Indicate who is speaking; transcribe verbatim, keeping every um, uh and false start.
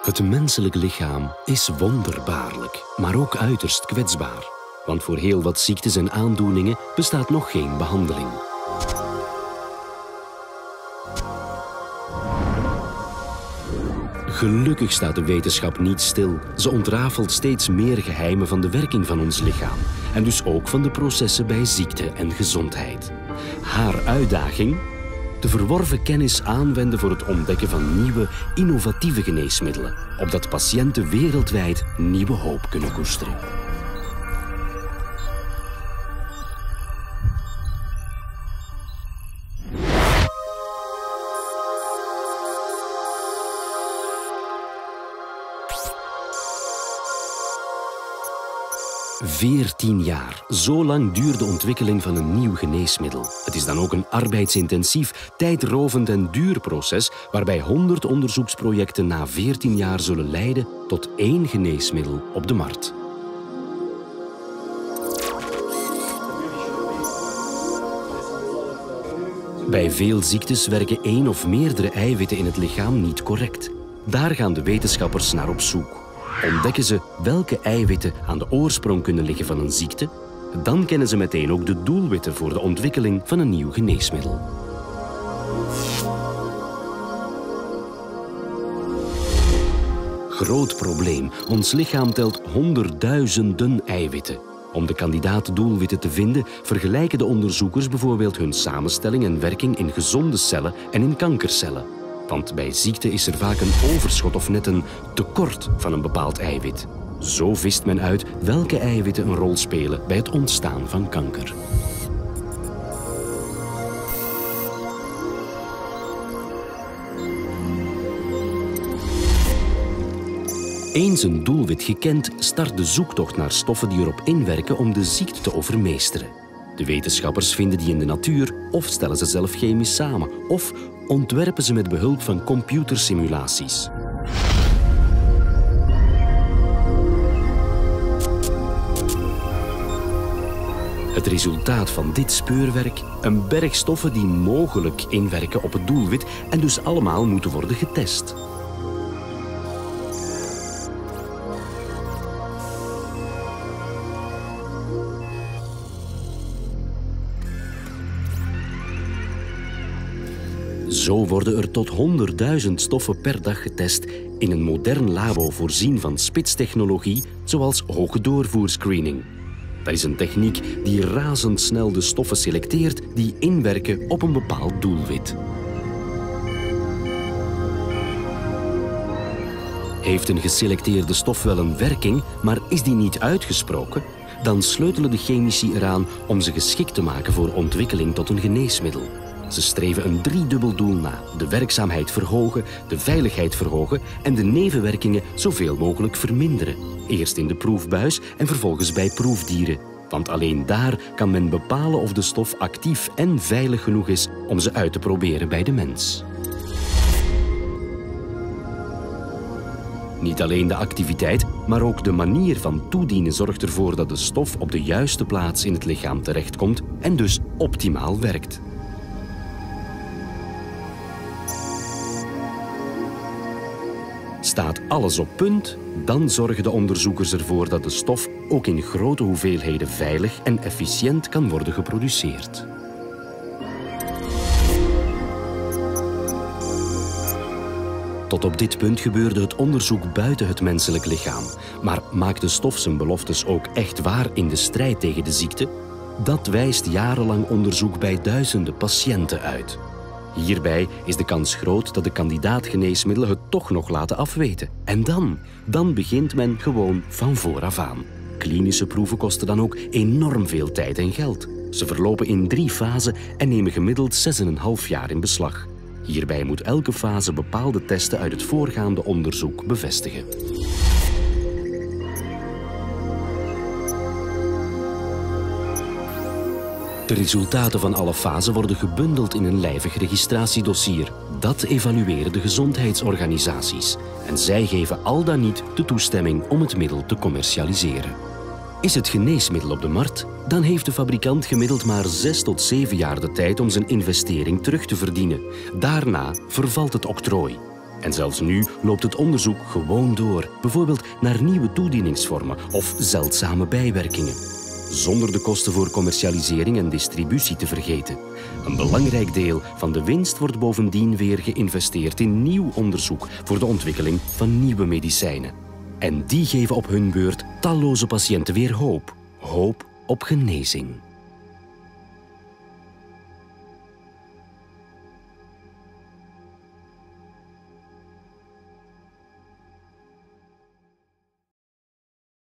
Speaker 1: Het menselijk lichaam is wonderbaarlijk, maar ook uiterst kwetsbaar. Want voor heel wat ziektes en aandoeningen bestaat nog geen behandeling. Gelukkig staat de wetenschap niet stil. Ze ontrafelt steeds meer geheimen van de werking van ons lichaam. En dus ook van de processen bij ziekte en gezondheid. Haar uitdaging? De verworven kennis aanwenden voor het ontdekken van nieuwe, innovatieve geneesmiddelen, opdat patiënten wereldwijd nieuwe hoop kunnen koesteren. Veertien jaar. Zo lang duurt de ontwikkeling van een nieuw geneesmiddel. Het is dan ook een arbeidsintensief, tijdrovend en duur proces waarbij honderd onderzoeksprojecten na veertien jaar zullen leiden tot één geneesmiddel op de markt. Bij veel ziektes werken één of meerdere eiwitten in het lichaam niet correct. Daar gaan de wetenschappers naar op zoek. Ontdekken ze welke eiwitten aan de oorsprong kunnen liggen van een ziekte, dan kennen ze meteen ook de doelwitten voor de ontwikkeling van een nieuw geneesmiddel. Groot probleem. Ons lichaam telt honderdduizenden eiwitten. Om de kandidaat-doelwitten te vinden, vergelijken de onderzoekers bijvoorbeeld hun samenstelling en werking in gezonde cellen en in kankercellen. Want bij ziekte is er vaak een overschot of net een tekort van een bepaald eiwit. Zo vist men uit welke eiwitten een rol spelen bij het ontstaan van kanker. Eens een doelwit gekend, start de zoektocht naar stoffen die erop inwerken om de ziekte te overmeesteren. De wetenschappers vinden die in de natuur of stellen ze zelf chemisch samen of ontwerpen ze met behulp van computersimulaties. Het resultaat van dit speurwerk? Een berg stoffen die mogelijk inwerken op het doelwit en dus allemaal moeten worden getest. Zo worden er tot honderdduizend stoffen per dag getest in een modern labo voorzien van spitstechnologie, zoals hoge doorvoerscreening. Dat is een techniek die razendsnel de stoffen selecteert die inwerken op een bepaald doelwit. Heeft een geselecteerde stof wel een werking, maar is die niet uitgesproken? Dan sleutelen de chemici eraan om ze geschikt te maken voor ontwikkeling tot een geneesmiddel. Ze streven een driedubbel doel na: de werkzaamheid verhogen, de veiligheid verhogen en de nevenwerkingen zoveel mogelijk verminderen. Eerst in de proefbuis en vervolgens bij proefdieren. Want alleen daar kan men bepalen of de stof actief en veilig genoeg is om ze uit te proberen bij de mens. Niet alleen de activiteit, maar ook de manier van toedienen zorgt ervoor dat de stof op de juiste plaats in het lichaam terechtkomt en dus optimaal werkt. Staat alles op punt, dan zorgen de onderzoekers ervoor dat de stof ook in grote hoeveelheden veilig en efficiënt kan worden geproduceerd. Tot op dit punt gebeurde het onderzoek buiten het menselijk lichaam. Maar maakt de stof zijn beloftes ook echt waar in de strijd tegen de ziekte? Dat wijst jarenlang onderzoek bij duizenden patiënten uit. Hierbij is de kans groot dat de kandidaatgeneesmiddelen het toch nog laten afweten. En dan, dan begint men gewoon van vooraf aan. Klinische proeven kosten dan ook enorm veel tijd en geld. Ze verlopen in drie fasen en nemen gemiddeld zes en een half jaar in beslag. Hierbij moet elke fase bepaalde testen uit het voorgaande onderzoek bevestigen. De resultaten van alle fasen worden gebundeld in een lijvig registratiedossier. Dat evalueren de gezondheidsorganisaties. En zij geven al dan niet de toestemming om het middel te commercialiseren. Is het geneesmiddel op de markt? Dan heeft de fabrikant gemiddeld maar zes tot zeven jaar de tijd om zijn investering terug te verdienen. Daarna vervalt het octrooi. En zelfs nu loopt het onderzoek gewoon door, bijvoorbeeld naar nieuwe toedieningsvormen of zeldzame bijwerkingen. Zonder de kosten voor commercialisering en distributie te vergeten. Een belangrijk deel van de winst wordt bovendien weer geïnvesteerd in nieuw onderzoek voor de ontwikkeling van nieuwe medicijnen. En die geven op hun beurt talloze patiënten weer hoop. Hoop op genezing.